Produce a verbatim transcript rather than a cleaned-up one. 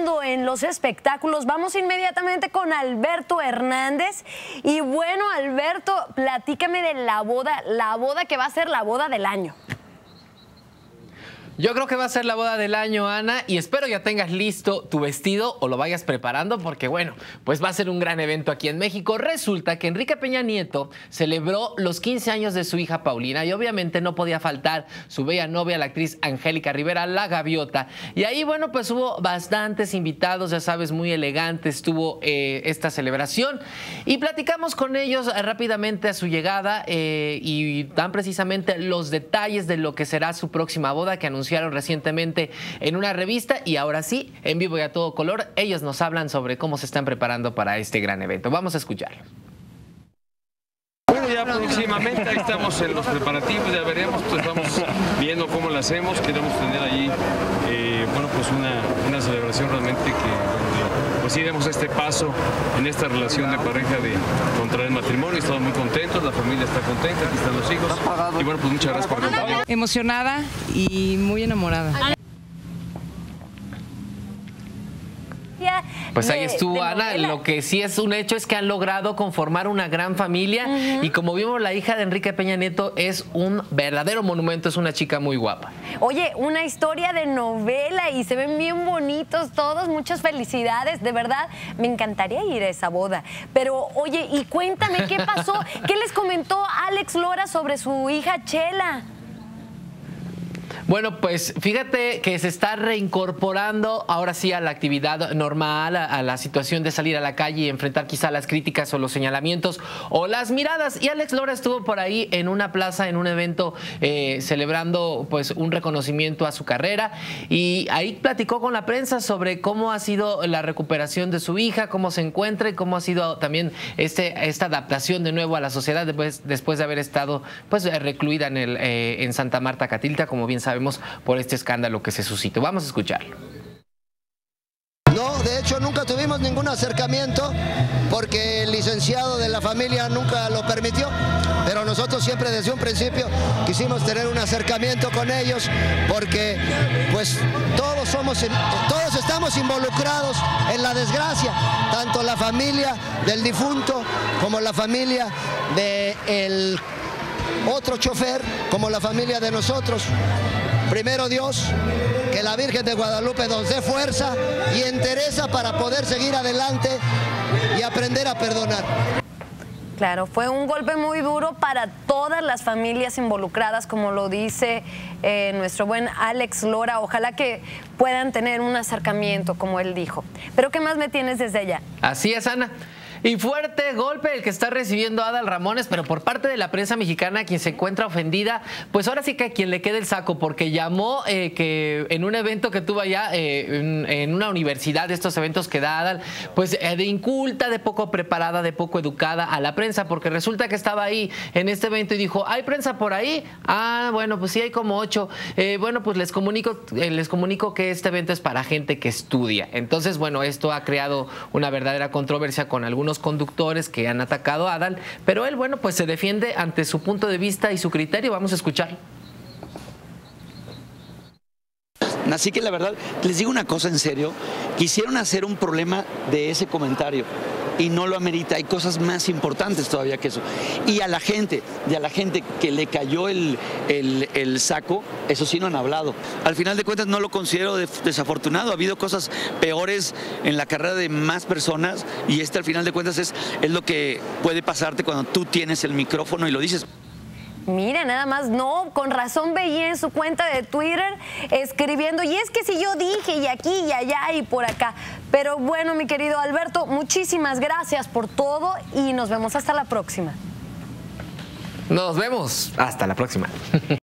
pasando en los espectáculos? Vamos inmediatamente con Alberto Hernández. Y bueno, Alberto, platícame de la boda, la boda que va a ser la boda del año. Yo creo que va a ser la boda del año, Ana, y espero ya tengas listo tu vestido o lo vayas preparando porque, bueno, pues va a ser un gran evento aquí en México. Resulta que Enrique Peña Nieto celebró los quince años de su hija Paulina y obviamente no podía faltar su bella novia, la actriz Angélica Rivera, la Gaviota. Y ahí, bueno, pues hubo bastantes invitados, ya sabes, muy elegantes, estuvo eh, esta celebración y platicamos con ellos rápidamente a su llegada eh, y dan precisamente los detalles de lo que será su próxima boda que anunció recientemente en una revista y ahora sí, en vivo y a todo color, ellos nos hablan sobre cómo se están preparando para este gran evento. Vamos a escucharlo. Bueno, ya próximamente ahí estamos en los preparativos, ya veremos, pues vamos viendo cómo lo hacemos, queremos tener allí, eh, bueno, pues una, una celebración realmente que, pues sí, demos este paso en esta relación de pareja de contraer el matrimonio, estamos muy contentos, la familia está contenta, aquí están los hijos, y bueno, pues muchas gracias por acompañarnos. Emocionada y muy enamorada. Pues ahí estuvo Ana, lo que sí es un hecho es que han logrado conformar una gran familia uh-huh. y como vimos la hija de Enrique Peña Nieto es un verdadero monumento, es una chica muy guapa. Oye, una historia de novela y se ven bien bonitos todos, muchas felicidades, de verdad me encantaría ir a esa boda. Pero oye, y cuéntame qué pasó, qué les comentó Alex Lora sobre su hija Chela. Bueno, pues fíjate que se está reincorporando ahora sí a la actividad normal, a, a la situación de salir a la calle y enfrentar quizá las críticas o los señalamientos o las miradas. Y Alex Lora estuvo por ahí en una plaza, en un evento, eh, celebrando pues un reconocimiento a su carrera. Y ahí platicó con la prensa sobre cómo ha sido la recuperación de su hija, cómo se encuentra y cómo ha sido también este, esta adaptación de nuevo a la sociedad después, después de haber estado pues recluida en, el, eh, en Santa Marta, Catitla, como bien sabemos, por este escándalo que se suscitó. Vamos a escucharlo. No, de hecho nunca tuvimos ningún acercamiento porque el licenciado de la familia nunca lo permitió, pero nosotros siempre desde un principio quisimos tener un acercamiento con ellos porque pues todos somos, todos estamos involucrados en la desgracia, tanto la familia del difunto como la familia del otro chofer, como la familia de nosotros. Primero Dios, que la Virgen de Guadalupe nos dé fuerza y entereza para poder seguir adelante y aprender a perdonar. Claro, fue un golpe muy duro para todas las familias involucradas, como lo dice eh, nuestro buen Alex Lora. Ojalá que puedan tener un acercamiento, como él dijo. Pero ¿qué más me tienes desde allá? Así es, Ana. Y fuerte golpe el que está recibiendo Adal Ramones, pero por parte de la prensa mexicana, quien se encuentra ofendida, pues ahora sí que a quien le quede el saco, porque llamó eh, que en un evento que tuvo allá, eh, en, en una universidad, de estos eventos que da Adal, pues eh, de inculta, de poco preparada, de poco educada a la prensa, porque resulta que estaba ahí en este evento y dijo, ¿hay prensa por ahí? Ah, bueno, pues sí hay como ocho. Eh, bueno, pues les comunico, eh, les comunico que este evento es para gente que estudia. Entonces, bueno, esto ha creado una verdadera controversia con algunos conductores que han atacado a Adal, pero él, bueno, pues se defiende ante su punto de vista y su criterio. Vamos a escucharlo. Así que la verdad, les digo una cosa en serio, quisieron hacer un problema de ese comentario y no lo amerita, hay cosas más importantes todavía que eso. Y a la gente, y a la gente que le cayó el, el, el saco, eso sí no han hablado. Al final de cuentas no lo considero desafortunado, ha habido cosas peores en la carrera de más personas y este al final de cuentas es, es lo que puede pasarte cuando tú tienes el micrófono y lo dices. Mira, nada más, no, con razón veía en su cuenta de Twitter escribiendo, y es que si yo dije, y aquí, y allá, y por acá. Pero bueno, mi querido Alberto, muchísimas gracias por todo y nos vemos hasta la próxima. Nos vemos, hasta la próxima.